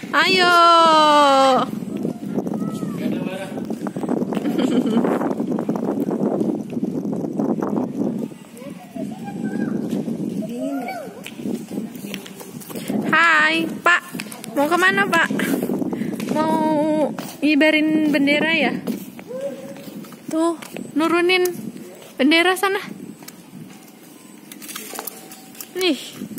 Ayo. Hai, Pak. Mau kemana, Pak? Mau ngibarin bendera ya? Tuh, nurunin bendera sana. Nih.